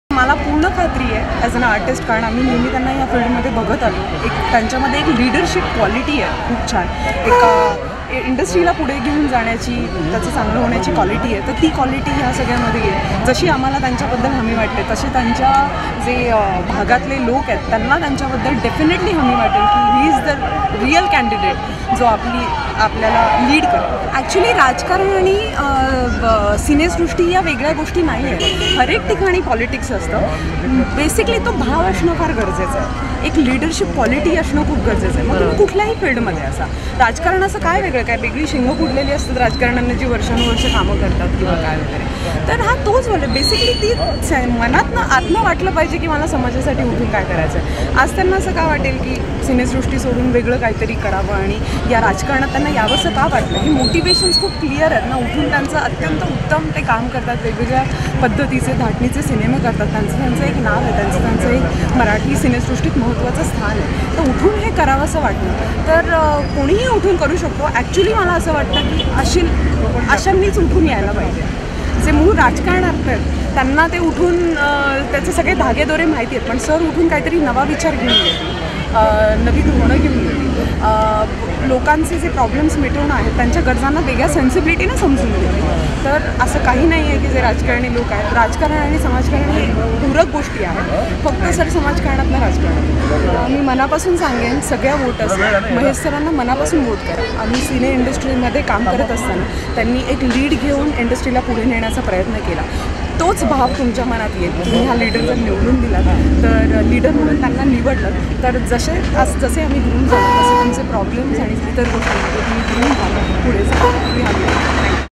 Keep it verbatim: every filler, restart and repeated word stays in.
मला पूर्ण खात्री आहे ॲज अन आर्टिस्ट, कारण आम्ही नेहमी त्यांना या फील्डमध्ये बघत आलो. एक त्यांच्यामध्ये एक लीडरशिप क्वालिटी आहे खूप छान, एक इंडस्ट्रीला पुढे घेऊन जाण्याची, त्याचं चांगलं होण्याची क्वालिटी आहे. तर ती क्वालिटी ह्या सगळ्यामध्ये आहे. जशी आम्हाला त्यांच्याबद्दल हमी वाटते तसे त्यांच्या जे भागातले लोक आहेत त्यांना त्यांच्याबद्दल डेफिनेटली हमी वाटेल की he is the real candidate जो आपली आपल्याला लीड करेल. ॲक्च्युली राजकारण आणि सिनेसृष्टी या वेगळ्या गोष्टी नाही आहेत. हरेक ठिकाणी पॉलिटिक्स असतं. बेसिकली तो भाव असणं फार गरजेचं आहे. एक लीडरशिप क्वालिटी असणं खूप गरजेचं आहे. मग तुम्ही कुठल्याही फील्डमध्ये असा. राजकारणाचं काय वेगळं, काय वेगळी शिंगं फुटलेली असतात राजकारण्यांना जी वर्षानुवर्ष कामं करतात किंवा काय वगैरे. तर हा तोच बोल बेसिकली ती मनातनं आतनं वाटलं पाहिजे की मला समाजासाठी उठून काय करायचं आहे. आज त्यांना असं का वाटेल की सिनेसृष्टी सोडून वेगळं काहीतरी करावं आणि या राजकारणात त्यांना यावंसं का वाटलं. ही मोटिवेशन्स खूप क्लिअर आहेत ना. उठून त्यांचं अत्यंत उत्तम ते काम करतात, वेगवेगळ्या पद्धतीचे धाटणीचे सिनेमे करतात. त्यांचं त्यांचं एक नाव आहे, त्यांचं त्यांचं एक मराठी सिनेसृष्टीत महत्त्वाचं स्थान आहे. तर उठून हे करावं असं वाटलं तर कोणीही उठून करू शकतो. ॲक्च्युली मला असं वाटतं की अशी अशांनीच उठून यायला पाहिजे. जे मूळ राजकारणार्थ आहेत त्यांना ते उठून त्याचे सगळे धागेदोरे माहिती आहेत, पण सर उठून काहीतरी नवा विचार घेऊन येतील, नवी धोरणं घेऊन येतील, लोकांचे जे प्रॉब्लेम्स मिटवणं आहेत त्यांच्या गरजांना वेगळ्या सेन्सिबिलिटीनं समजून घेतील. तर असं काही नाही आहे की जे राजकारणी लोक आहेत, राजकारण आणि समाजकारण हे पूरक गोष्टी आहेत. फक्त सर समाजकारणातलं राजकारण. मी मनापासून सांगेन सगळ्या वोटर्स महेश सरांना मनापासून वोट करा. आम्ही सिने इंडस्ट्रीमध्ये काम करत असताना त्यांनी एक लीड घेऊन इंडस्ट्रीला पुढे नेण्याचा प्रयत्न केला. तोच भाव तुमच्या मनात येईल. तुम्ही हा लीडर जर निवडून दिलात तर लीडर म्हणून त्यांना निवडलं तर जसे आज जसे आम्ही घेऊन जातो तसे तुमचे प्रॉब्लेम्स आणि इतर गोष्टी तुम्ही घेऊन जाणार पुढे जाणार.